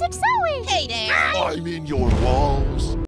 it Zoe? Hey there. I'm in your walls.